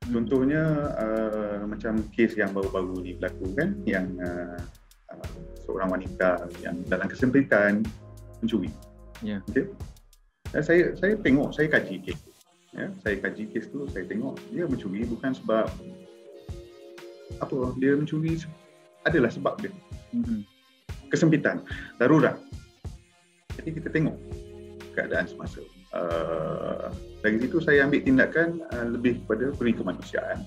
Contohnya macam kes yang baru-baru ni berlaku kan, yang seorang wanita yang dalam kesempitan mencuri. Okay? Dan saya tengok, saya kaji kes tu. Ya, saya kaji kes tu, saya tengok dia mencuri bukan sebab apa, dia mencuri adalah sebab dia kesempitan, darurat. Jadi kita tengok keadaan semasa. Dari situ saya ambil tindakan lebih kepada peri kemanusiaan.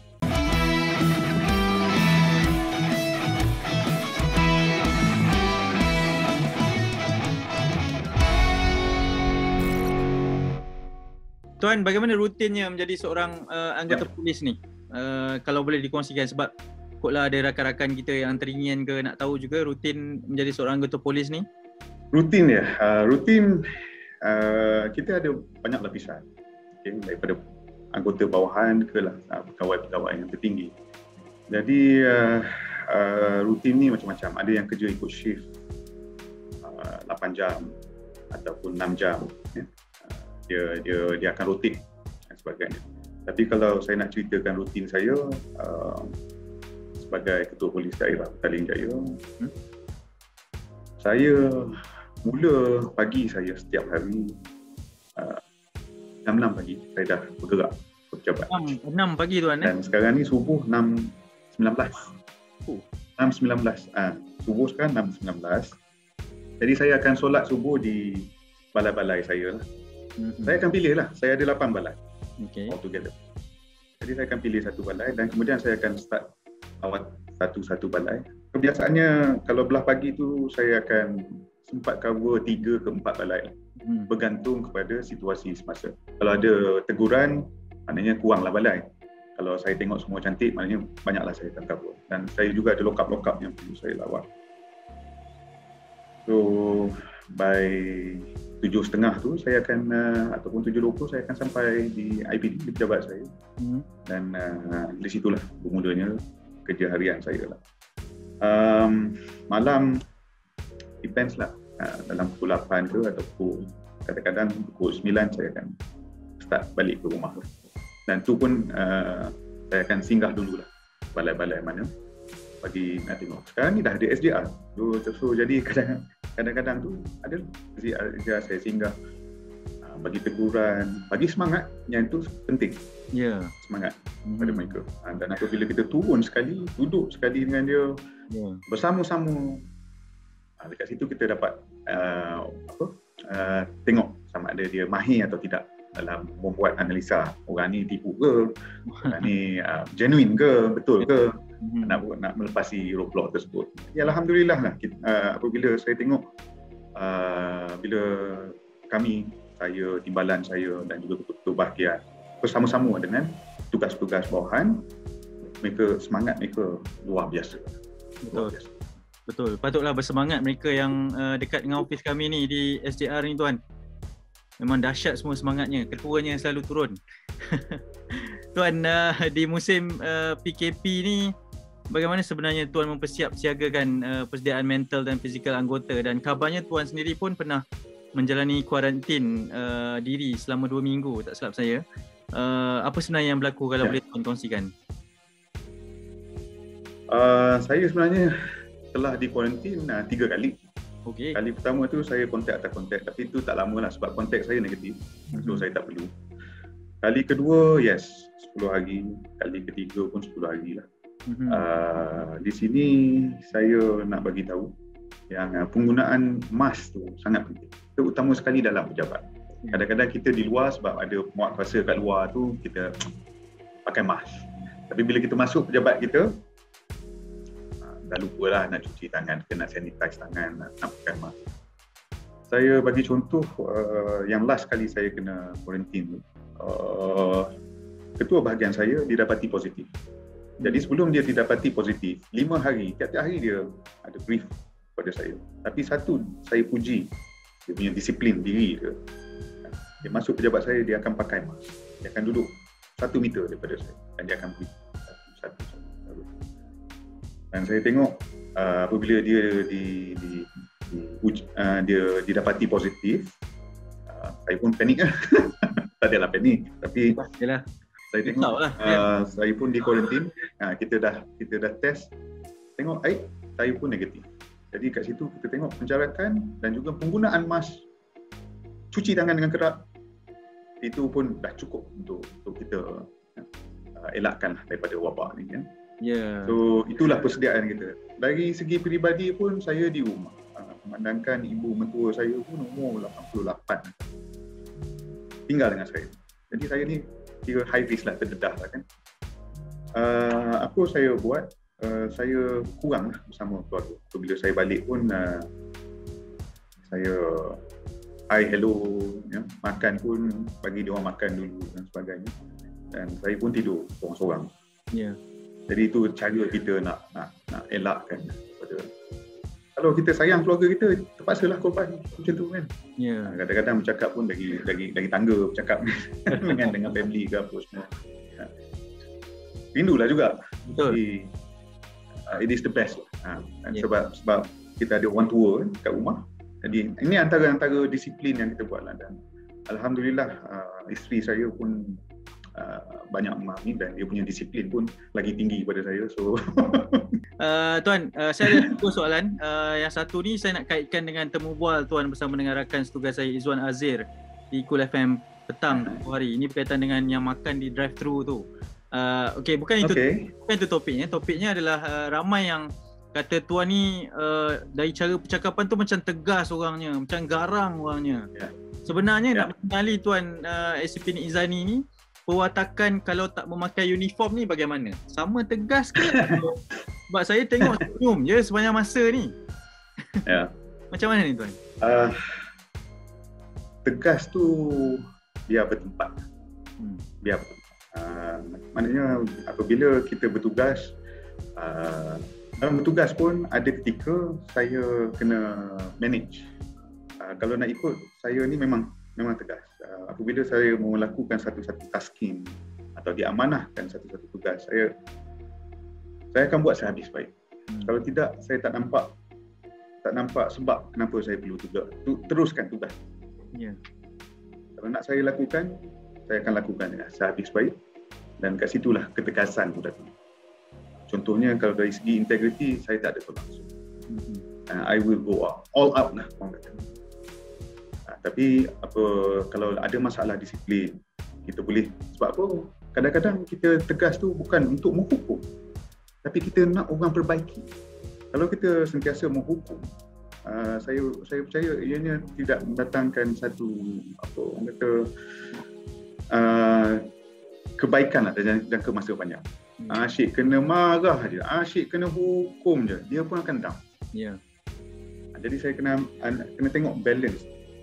Tuan, bagaimana rutinnya menjadi seorang anggota polis ni? Kalau boleh dikongsikan, sebab kotlah ada rakan-rakan kita yang teringin ke nak tahu juga rutin menjadi seorang anggota polis ni. Rutin ya, rutin kita ada banyak lapisan. Okay, daripada anggota bawahan ke lah pegawai-pegawai yang tertinggi. Jadi rutin ni macam-macam. Ada yang kerja ikut shift 8 jam ataupun 6 jam. Dia akan rotate dan sebagainya. Tapi kalau saya nak ceritakan rutin saya sebagai Ketua Polis Daerah Petaling Jaya, saya mula pagi saya setiap hari 6 pagi saya dah bergerak berpejabat. 6 pagi tuan. Dan sekarang ni subuh 6.19. 6.19. Subuh sekarang 6.19. Jadi saya akan solat subuh di balai-balai saya lah. Saya akan pilih lah. Saya ada 8 balai. All together. Jadi saya akan pilih satu balai dan kemudian saya akan start awat satu-satu balai. Kebiasaannya kalau belah pagi tu saya akan sempat cover 3 ke 4 balai lah. Bergantung kepada situasi semasa. Kalau ada teguran, maknanya kuranglah balai. Kalau saya tengok semua cantik, maknanya banyaklah saya akan cover. Dan saya juga ada lock-up yang perlu saya lawat. So, by 7.30 tu saya akan ataupun 7.20 saya akan sampai di IPD, di pejabat saya. Dan di situlah bermulanya kerja harian saya lah. Malam depends lah, dalam pukul 8 ke ataupun kadang-kadang pukul 9 saya akan start balik ke rumah. Dan tu pun saya akan singgah dulu lah balai-balai mana bagi nak tengok. Sekarang ni dah ada SJR. So jadi kadang-kadang tu ada SJR saya singgah bagi teguran, bagi semangat. Yang tu penting. Semangat pada mereka. Dan apabila kita turun sekali, duduk sekali dengan dia, bersama-sama, dekat situ kita dapat tengok sama ada dia mahir atau tidak dalam membuat analisa. Orang ni tipu ke, orang ni genuine ke, betul ke, nak melepasi roadblock tersebut. Ya, alhamdulillah lah. Apabila saya tengok bila kami, saya, timbalan saya dan juga ketua bahagian bersama-sama dengan tugas-tugas bawahan, mereka semangat mereka luar biasa. Betul. Patutlah bersemangat mereka yang dekat dengan ofis kami ni di SJR ni tuan. Memang dahsyat semua semangatnya. Ketuanya selalu turun. Tuan, di musim PKP ni, bagaimana sebenarnya tuan mempersiapsiagakan persediaan mental dan fizikal anggota? Dan kabarnya tuan sendiri pun pernah menjalani kuarantin diri selama 2 minggu, tak silap saya. Apa sebenarnya yang berlaku, kalau boleh tuan kongsikan? Saya sebenarnya telah dikuarantin 3 kali. Kali pertama tu saya kontak atas kontak, tapi itu tak lama lah sebab kontak saya negatif. So saya tak perlu. Kali kedua, 10 hari. Kali ketiga pun 10 hari lah. Di sini saya nak bagi tahu yang penggunaan mask tu sangat penting. Terutama sekali dalam pejabat. Kadang-kadang kita di luar sebab ada muat kuasa kat luar tu, kita pakai mask. Tapi bila kita masuk pejabat kita, dah lupa lah nak cuci tangan, nak sanitize tangan, nak pakai mask. Saya bagi contoh, yang last kali saya kena quarantine tu, ketua bahagian saya didapati positif. Jadi sebelum dia didapati positif, 5 hari, tiap-tiap hari dia ada brief pada saya. Tapi satu, saya puji dia punya disiplin diri dia. Dia masuk pejabat saya, dia akan pakai mask. Dia akan duduk 1 meter daripada saya dan dia akan brief satu. Dan saya tengok apabila dia dia didapati positif, saya pun panik lah. Tak adalah panik, tapi Saya tengok lah, saya pun di kuarantin, kita dah test, tengok saya pun negatif. Jadi kat situ kita tengok penjarakan dan juga penggunaan mask, cuci tangan dengan kerap, itu pun dah cukup untuk kita elakkan daripada wabak ni kan. So itulah persediaan kita. Dari segi peribadi pun saya di rumah. Memandangkan ibu mentua saya pun umur 88 tinggal dengan saya. Jadi saya ni kira high risk lah, terdedah lah kan. Apa saya buat, saya kurang lah bersama keluarga. So, bila saya balik pun saya hi, hello, ya, makan pun bagi dia orang makan dulu dan sebagainya. Dan saya pun tidur seorang-seorang. Jadi itu cara kita nak elakkan pada. Kalau kita sayang keluarga kita, terpaksalah korban macam tu kan. Kadang-kadang bercakap pun dari tangga bercakap dengan family ke apa semua. Rindulah juga. Betul. It is the best. Sebab kita ada orang tua kat rumah. Jadi ini antara disiplin yang kita buat lah. Dan alhamdulillah isteri saya pun banyak memahami dan dia punya disiplin pun lagi tinggi pada saya. So Tuan, saya ada dua soalan. Yang satu ni saya nak kaitkan dengan temu bual Tuan bersama dengan rakan setugas saya Izwan Azir di Cool FM petang hari. Ini berkaitan dengan yang makan di drive-thru tu. Bukan itu topiknya. Topiknya adalah ramai yang kata Tuan ni dari cara percakapan tu macam tegas orangnya, macam garang orangnya. Sebenarnya nak mengenali Tuan SCP Izani ni, perwatakan kalau tak memakai uniform ni bagaimana? Sama tegas ke? Sebab saya tengok senyum je sepanjang masa ni. Macam mana ni Tuan? Tegas tu biar bertempat. Biar bertempat. Maknanya apabila kita bertugas, dalam bertugas pun ada ketika saya kena manage. Kalau nak ikut, saya ni memang tegas. Apabila saya melakukan satu-satu tasking atau diamanahkan satu-satu tugas, saya akan buat sehabis baik. Kalau tidak, saya tak nampak sebab kenapa saya perlu teruskan tugas. Kalau nak saya lakukan, saya akan lakukan dengan sehabis baik, dan kat situlah ketegasan tu datang. Contohnya kalau dari segi integriti, saya tak ada tolak ansur. I will go all out lah orang kata. Tapi kalau ada masalah disiplin, kita boleh, sebab apa? Kadang-kadang kita tegas tu bukan untuk menghukum, tapi kita nak orang perbaiki. Kalau kita sentiasa menghukum, saya percaya ianya tidak mendatangkan satu orang kata kebaikan lah dalam jangka masa panjang. Asyik kena marah je, asyik kena hukum je, dia pun akan down. Jadi saya kena tengok balance.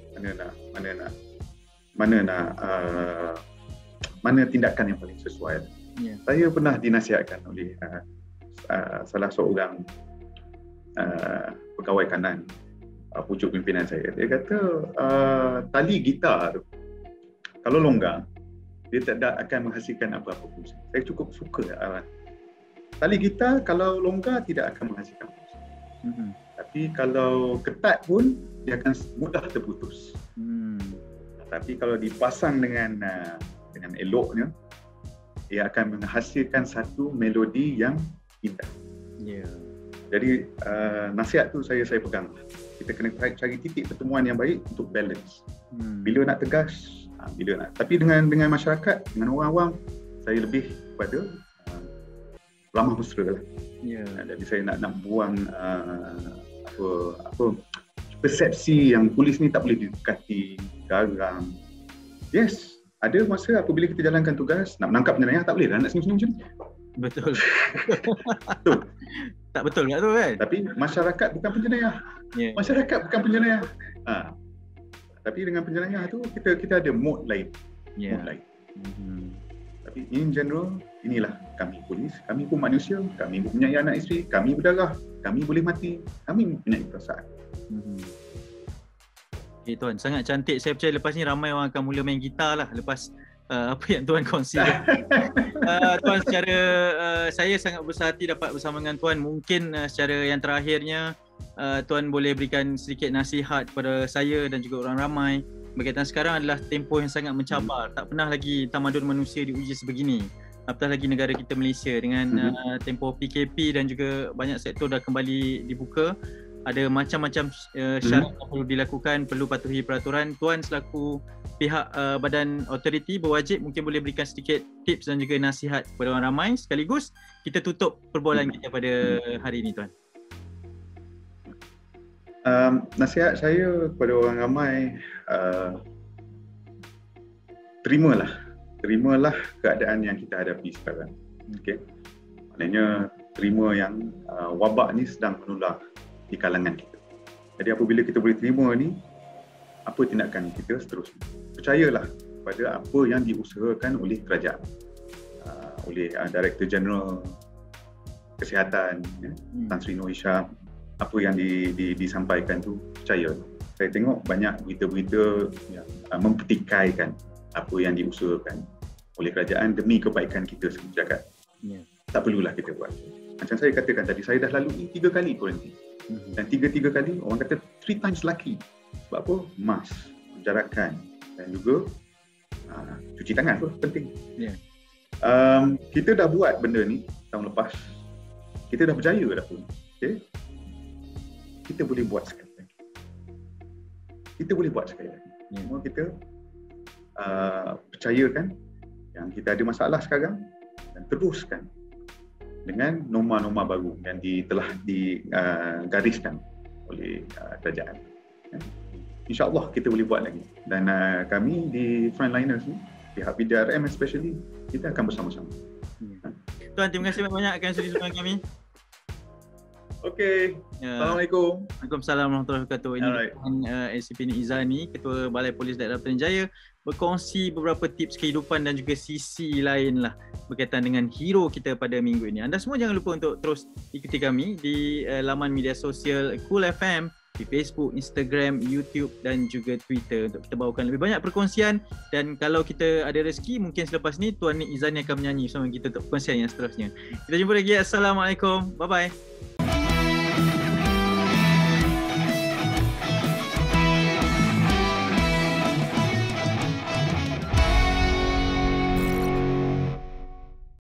Mana tindakan yang paling sesuai. Saya pernah dinasihatkan oleh salah seorang pegawai kanan, pucuk pimpinan saya. Dia kata tali gitar tu kalau longgar, dia tidak akan menghasilkan apa-apa fungsi. Saya cukup suka tali gitar kalau longgar tidak akan menghasilkan fungsi. Tapi kalau ketat pun dia akan mudah terputus. Tapi kalau dipasang dengan eloknya, dia akan menghasilkan satu melodi yang indah. Jadi nasihat tu saya pegang. Kita kena cari titik pertemuan yang baik untuk balance. Bila nak tegas, bila nak. Tapi dengan masyarakat, dengan orang awam, saya lebih kepada ramah mesra lah. Jadi saya nak buang persepsi yang polis ni tak boleh didekati, garang. Yes, ada masa apabila kita jalankan tugas, nak menangkap penjenayah tak boleh dah nak senyum-senyum macam ni. Betul. Betul. Tak betul tak tu kan? Tapi masyarakat bukan penjenayah. Masyarakat bukan penjenayah. Tapi dengan penjenayah tu kita ada mode lain. Mode lain. Tapi in general, inilah kami polis, kami pun manusia, kami mempunyai anak isteri, kami berdarah, kami boleh mati, kami mempunyai perasaan. Okay, Tuan, sangat cantik. Saya percaya lepas ni ramai orang akan mula main gitar lah lepas apa yang Tuan kongsi. Tuan, secara saya sangat besar hati dapat bersama dengan Tuan. Mungkin secara yang terakhirnya Tuan boleh berikan sedikit nasihat kepada saya dan juga orang ramai berkaitan sekarang adalah tempoh yang sangat mencabar. Tak pernah lagi tamadun manusia diuji sebegini. Apatah lagi negara kita Malaysia dengan tempoh PKP dan juga banyak sektor dah kembali dibuka. Ada macam-macam syarat yang perlu dilakukan, perlu patuhi peraturan. Tuan selaku pihak badan autoriti berwajib mungkin boleh berikan sedikit tips dan juga nasihat kepada orang ramai. Sekaligus kita tutup perbualan kita pada hari ini, Tuan. Nasihat saya kepada orang ramai, terimalah keadaan yang kita hadapi sekarang. Okay? Maknanya terima yang wabak ni sedang menular di kalangan kita. Jadi apabila kita boleh terima ni, apa tindakan kita seterusnya? Percayalah pada apa yang diusahakan oleh kerajaan, oleh Director General Kesihatan, Tan Sri Noor Ishak. Apa yang disampaikan tu, percaya. Saya tengok banyak berita-berita yang mempertikaikan apa yang diusahakan oleh kerajaan demi kebaikan kita sebagai masyarakat. Tak perlulah kita buat. Macam saya katakan tadi, saya dah lalui 3 kali kuarantin. Dan 3 kali orang kata 3 times lucky. Sebab apa? Mask, jarakan dan juga cuci tangan tu penting. Kita dah buat benda ni tahun lepas. Kita dah berjaya dah pun. Okay? Kita boleh buat sekali lagi. Semua kita percayakan yang kita ada masalah sekarang dan teruskan dengan norma-norma baru yang telah digariskan oleh kerajaan. InsyaAllah kita boleh buat lagi. Dan kami di Frontliners ni, pihak PDRM especially, kita akan bersama-sama. Tuan, terima kasih banyak kerana sudi bersama kami. Okey. Assalamualaikum. Waalaikumsalam warahmatullahi wabarakatuh. Ini ACP Izani, Ketua Balai Polis Daerah Petaling Jaya, berkongsi beberapa tips kehidupan dan juga sisi lain lah berkaitan dengan hero kita pada minggu ini. Anda semua jangan lupa untuk terus ikuti kami di laman media sosial Cool FM, di Facebook, Instagram, YouTube dan juga Twitter untuk kita bawakan lebih banyak perkongsian. Dan kalau kita ada rezeki, mungkin selepas ni Tuan Nik Izani akan menyanyi bersama kita untuk perkongsian yang seterusnya. Kita jumpa lagi. Assalamualaikum. Bye-bye.